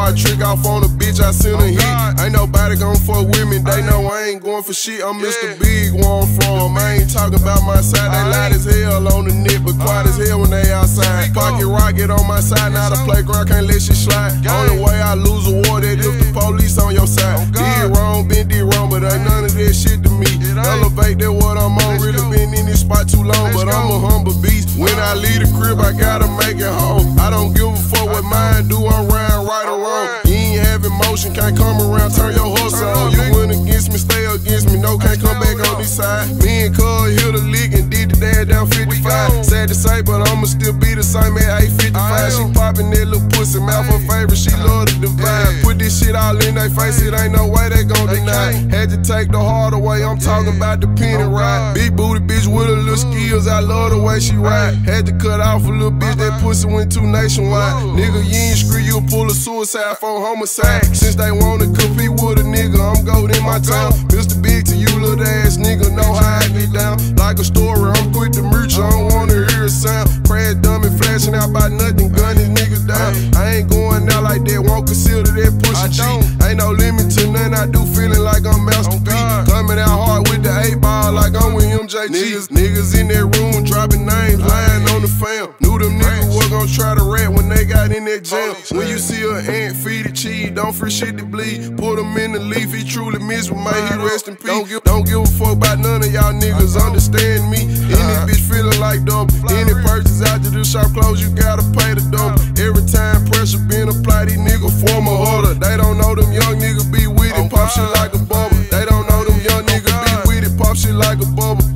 I trick off on a bitch, I send a hit. Ain't nobody gon' fuck with me, they know I ain't going for shit. I'm Mr. Big, where I'm from. I ain't talking about my side, they loud as hell on the net, but quiet as hell when they outside. Pocket rocket on my side, now the playground can't let shit slide. Only way I lose a war, that if the police on your side. Did wrong, been did wrong, but ain't none of that shit to me. Elevate that what I'm on, really been in this spot too long, but I'm a humble beast. When I leave the crib, I gotta make it home. I don't give a fuck what mine do, I'm round, right or wrong. You ain't have emotion, can't come around, turn your hustle on. You went against me, stay against me, no, can't come back on this side. Me and Cuz hit a lick and did the dance down 55. Sad to say, but I'ma still be the same at 855. She poppin' that little pussy, mouth her favorite, she love the divide. Put this shit all in they face, it ain't no way they gon' deny. Had to take the hard away, I'm talking about the penny ride. Big booty bitch with a little skills, I love the way she ride. Had to cut off a little bitch, that pussy went too nationwide. Nigga, you ain't screw, you pull a suicide for homicide. Since they wanna compete with a nigga, I'm gold in my town. Mr. Big to you little ass nigga, know how I get down. Like a story, I'm quick to merch, I don't wanna hear a sound. Crash dummy flashing out by nothing, gun these niggas down. I ain't going out like that, won't consider that pussy G. Ain't no limit to nothing I do, feeling like I'm Master P. Coming out hard with the 8-ball like I'm with MJG. Niggas in that room dropping names, lying on the fam. Knew them niggas was gon' try to rat when they got in that jam. When you see an ant feed it cheese, don't free shit to bleed. Put him in the leaf, he truly missed, but may he rest in peace. Don't give a fuck about none of y'all niggas, understand me. Any bitch feeling like double. Any purchase after the shop close, you gotta pay the double. Every time pressure being applied, these niggas form a holder. They don't know them young niggas be with it, pop shit like a bubble. They don't know them young niggas be with it, pop shit like a bubble.